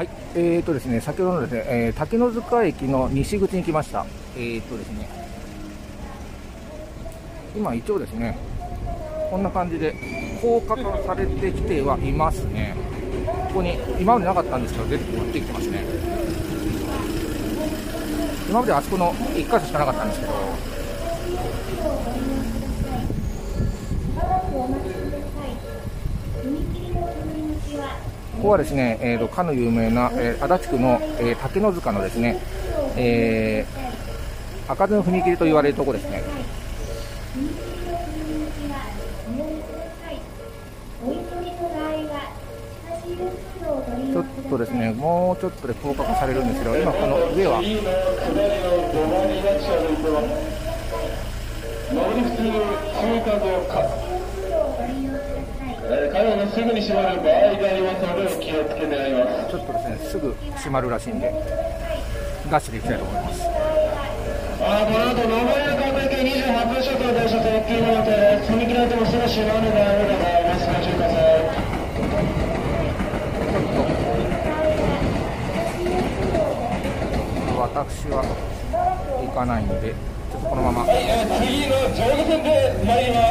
はい、ですね、先ほどのですね、竹の塚駅の西口に来ました。ですね、今一応ですね、こんな感じで高架化されてきてはいますね。ここに今までなかったんですけど、出て持ってきてますね。今まであそこの1箇所しかなかったんですけど、ここはですね、かの有名な、足立区の、竹の塚のですね、開かずの踏切と言われるところですね。ちょっとですね、もうちょっとで高架化されるんですけど、今この上は階段すぐに閉まる場合がありますのでお気をつけ願います。 ちょっとですね、すぐ閉まるらしいんで、ダッシュで行きたいと思います。 この後、上りの各駅28分所と電車とやっているので、踏切の後もすぐ閉まる場合があります。ご注意ください。 私は行かないんで、ちょっとこのまま。 次の上下線で参ります。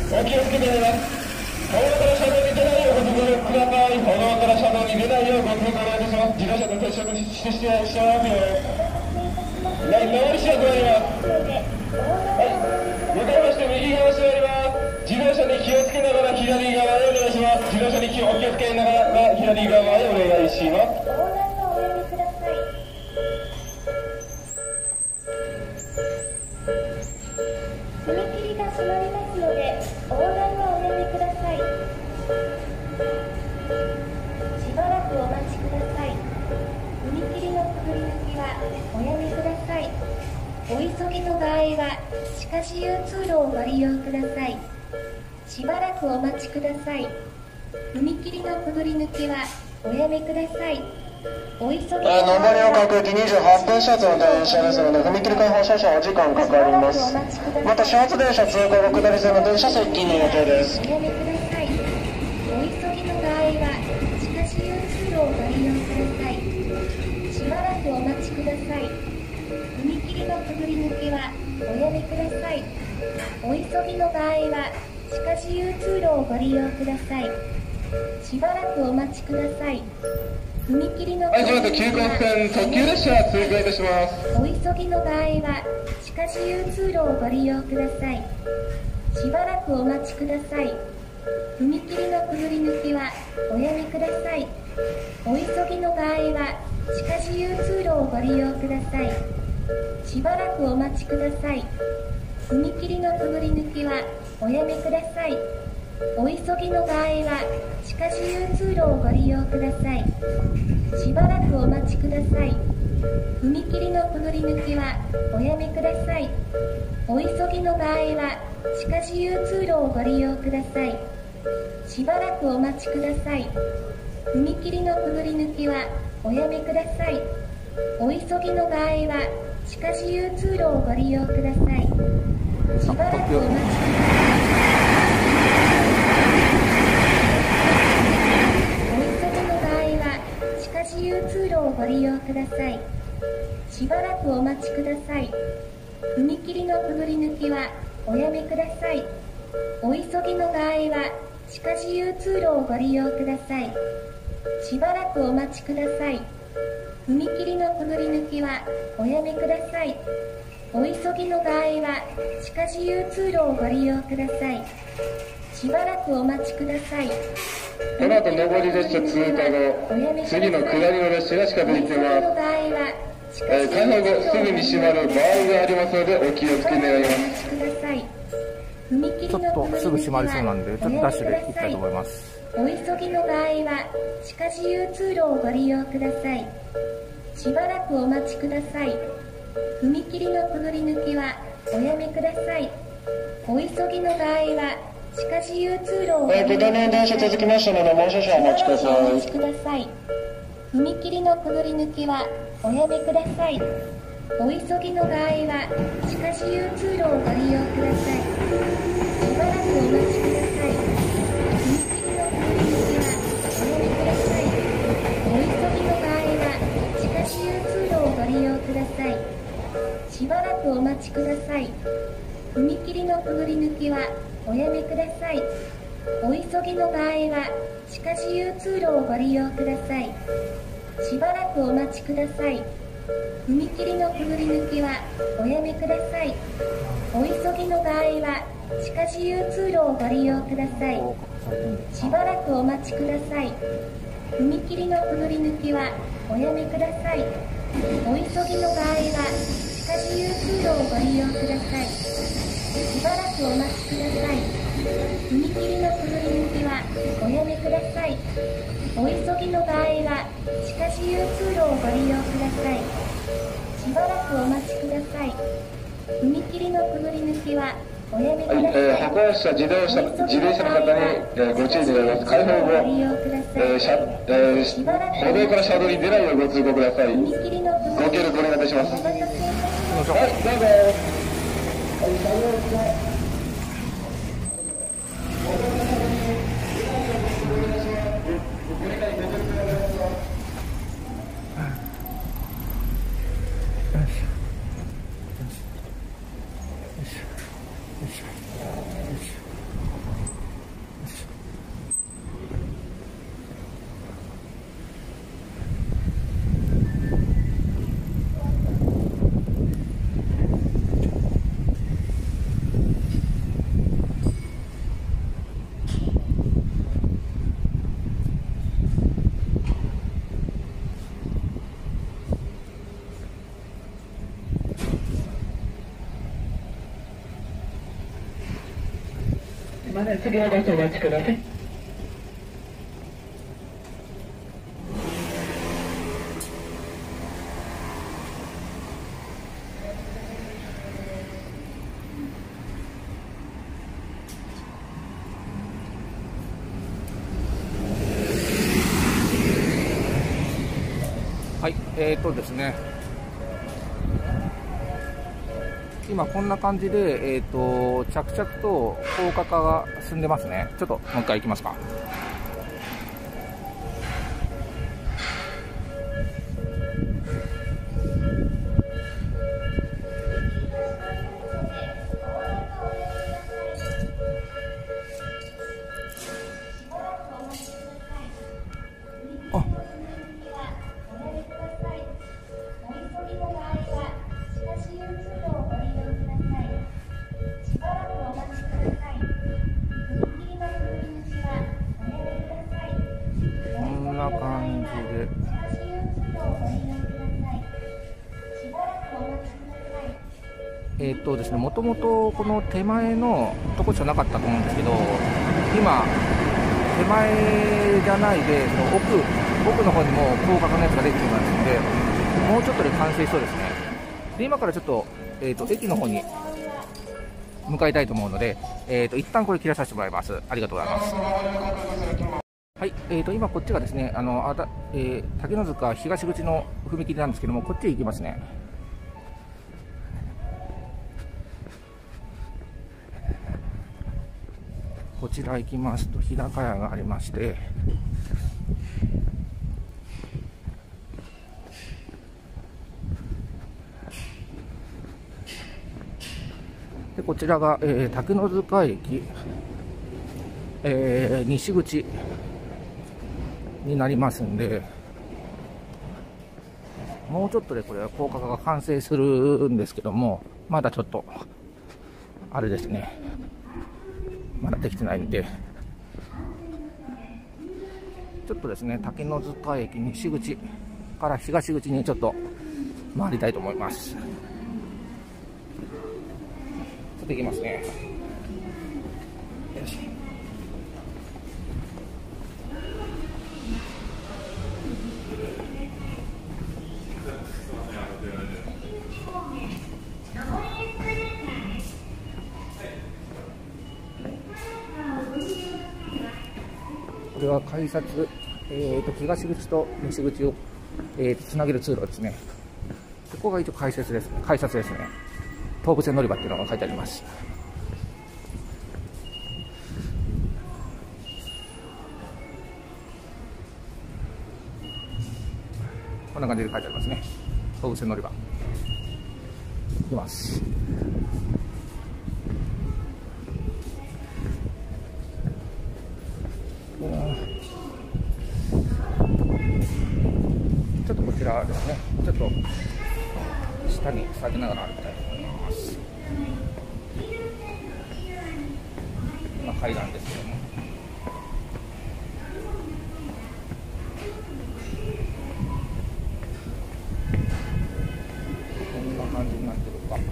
お気をつけてください。歩道から車道に出ないようご通行ください。歩道から車道に出ないようご通行お願いいたします。自動車と接触してますよ。上りしなくなります。向かいまして右側しております。自動車に気をつけながら左側へお願いします。自動車にお気をつけながら左側へお願いします。 踏切が閉まりますので横断はおやめください。しばらくお待ちください。踏切のくぐり抜きはおやめください。お急ぎの場合は地下私有通路をご利用ください。しばらくお待ちください。踏切のくぐり抜きはおやめください。お急ぎの場合は上りの各駅28分始発の電車ですので、踏切開放少々お時間かかります。また始発電車通行後下り線の電車接近の予定です。 おやめください。お急ぎの場合は地下私有通路をご利用ください。しばらくお待ちください。踏切のくぐり抜きはおやめください。お急ぎの場合は地下私有通路をご利用ください。しばらくお待ちください。踏切のくぐり抜きは特急列車通過いたします。 お急ぎの場合は地下私有通路をご利用ください。しばらくお待ちください。踏切のくぐり抜きはおやめください。お急ぎの場合は地下私有通路をご利用ください。しばらくお待ちください。踏切のくぐり抜きはおやめください。お急ぎの場合は地下私有通路をご利用ください。しばらくお待ちください。踏切のくぐり抜きはおやめください。お急ぎの場合は地下私有通路をご利用ください。しばらくお待ちください。踏切のくぐり抜きはおやめください。お急ぎの場合は地下私有通路をご利用ください。しばらくお待ちください。お急ぎの場合は地下私有通路をご利用ください。しばらくお待ちください。踏切のくぐり抜きはおやめください。お急ぎの場合は地下私有通路をご利用ください。しばらくお待ちください。踏切のくぐり抜きはおやめください。お急ぎの場合は地下私有通路をご利用ください。しばらくお待ちください。 この後上り列車通過後、次の下りの列車が近づいています。開放後すぐに閉まる場合がありますのでお気をつけ願います。 ちょっとすぐ閉まりそうなんで、ちょっとダッシュで行きたいと思います。 お急ぎの場合は地下私有通路をご利用ください。しばらくお待ちください。踏切のくぐり抜きはおやめください。お急ぎの場合は地下私有通路をご利用ください。 下りの電車続きましたので、もう少々お待ちください。 お待ちください。踏切のくぐり抜きはおやめください。お急ぎの場合は地下私有通路をご利用ください。しばらくお待ちください。踏切のくぐり抜きはおやめください。お急ぎの場合しばらくお待ちください。踏切のくぐり抜きはおやめください。お急ぎの場合は地下自由通路をご利用ください。しばらくお待ちください。踏切のくぐり抜きはおやめください。お急ぎの場合は地下自由通路をご利用ください。しばらくお待ちください。踏切のくぐり抜きはおやめください。お急ぎの場合は地下自由通路をご利用ください。しばらくお待ちください。踏切のくぐり抜きはおやめください。お急ぎの場合は地下自由通路をご利用ください。しばらくお待ちください。踏切のくぐり抜きはおやめください。 歩行者、自転車の方に、ご注意願います。開放後、歩道から車道に出ないようご通行ください。ご協力お願いいたします。はい、どうぞ。まだ次のバスお待ちください。 はい、ですね、今こんな感じで、着々と高架化が進んでますね。ちょっともう一回行きますか。こんな感じで、ですね、もともとこの手前のとこしかなかったと思うんですけど、今手前じゃないでその奥の方にも高架化のやつができていますので、もうちょっとで完成しそうですね。で、今からちょっと、駅の方に向かいたいと思うので、一旦これ切らさせてもらいます。ありがとうございます。はい、今こっちがですね、竹の塚東口の踏切なんですけども、こっちへ行きますね。こちら行きますと日高屋がありまして、でこちらが、竹の塚駅、西口になりますんで、もうちょっとでこれは高架化が完成するんですけども、まだちょっとあれですね、まだできてないんで、ちょっとですね、竹の塚駅西口から東口にちょっと回りたいと思います。ちょっと行きますね。よし。これは改札、東口と西口を、つなげる通路ですね。ここが一応改札ですね。東武線乗り場っていうのが書いてあります。こんな感じで書いてありますね。東武線乗り場。 きます。ちょっとこちらですね、ちょっと下に下げながら歩きたいと思います。階段ですけども、こんな感じになってるか。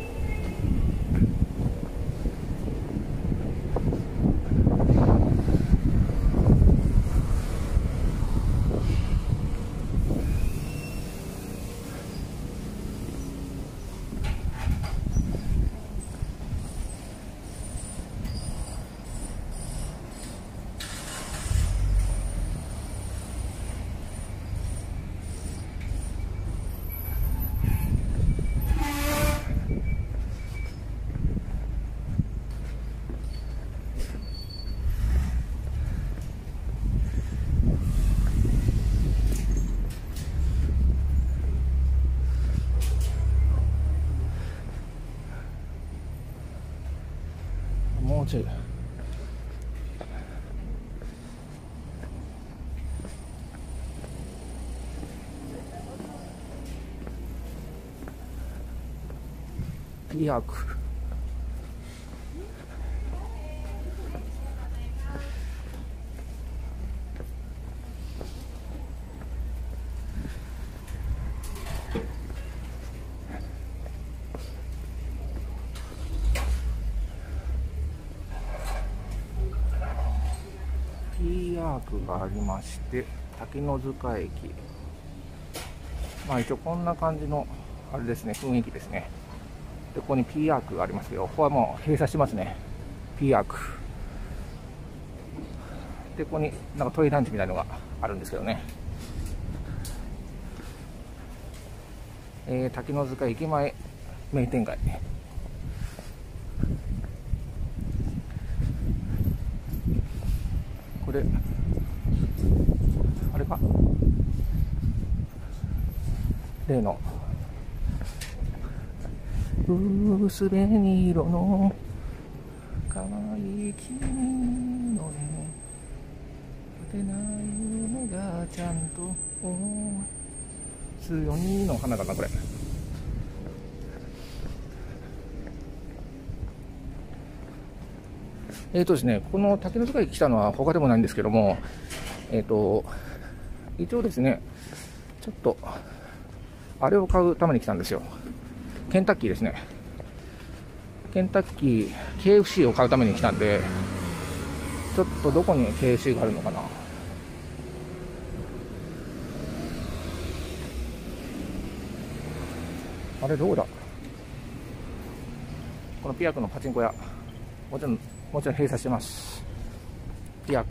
もうちょい。ピアク。Pアークがありまして、滝の塚駅。まあ一応こんな感じのあれですね、雰囲気ですね。で、ここに P アークがありますけど、ここはもう閉鎖してますね。P アーク。で、ここになんかトイレランチみたいなのがあるんですけどね。滝の塚駅前名店街。これあれか、例の薄紅色の可愛い君のね、果てない夢がちゃんと強みの花だなこれ。ですね、この滝の塚駅来たのは他でもないんですけども、一応ですね、ちょっとあれを買うために来たんですよ。ケンタッキーですね。ケンタッキー KFC を買うために来たんで、ちょっとどこに KFC があるのかな。あれどこだ。このピアクのパチンコ屋、もちろん閉鎖してます。ピアク。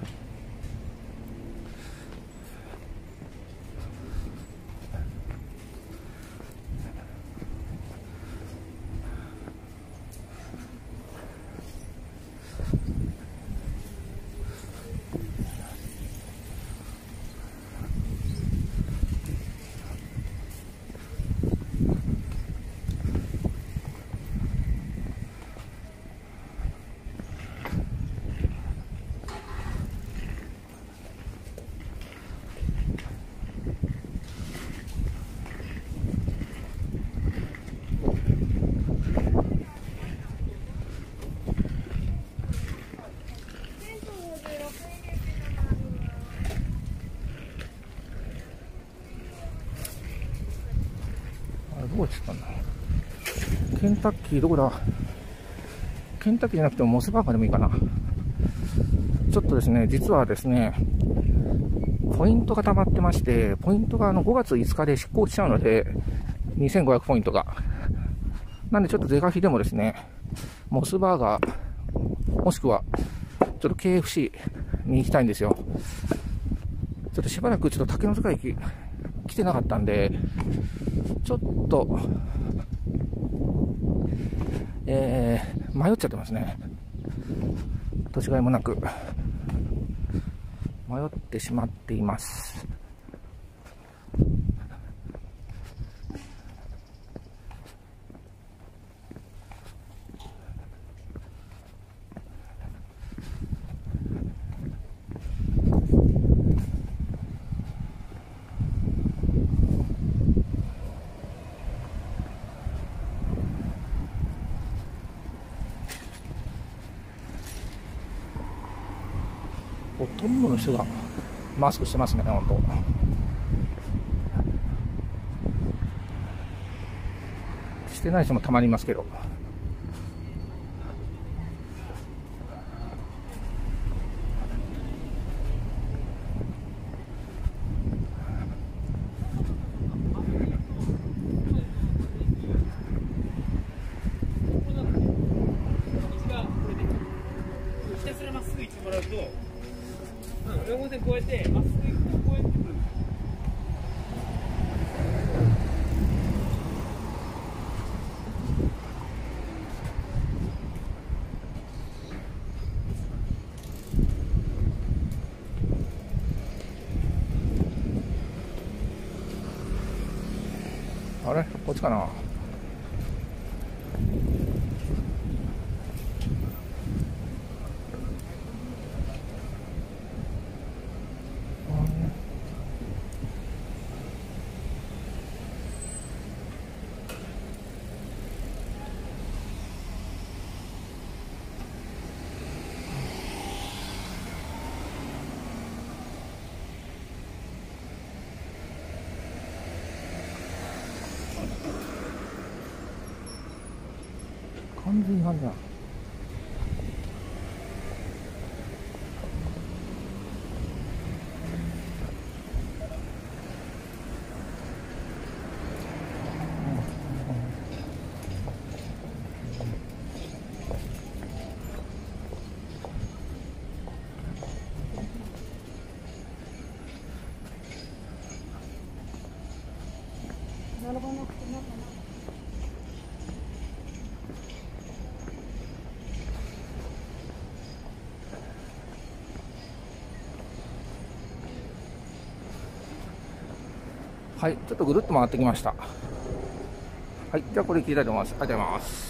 どこ行ってたんだ。ケンタッキーどこだ。ケンタッキーじゃなくてもモスバーガーでもいいかな。ちょっとですね、実はですね、ポイントが溜まってまして、ポイントが5月5日で失効しちゃうので、2500ポイントが。なんでちょっと是が非でもですね、モスバーガー、もしくは、ちょっと KFC に行きたいんですよ。ちょっとしばらくちょっと竹の塚駅来てなかったんで、ちょっと、迷っちゃってますね。土地がいもなく迷ってしまっています。 とんどの人がマスクしてますね、本当。してない人もたまにいますけど。 ひたすらまっすぐ行ってもらうと、4号線越えてまっすぐ行くとこうやってくる。 あれこっちかな。完全に感じだ。はい、ちょっとぐるっと回ってきました。はい、じゃあこれ切りたいと思います。ありがとうございます。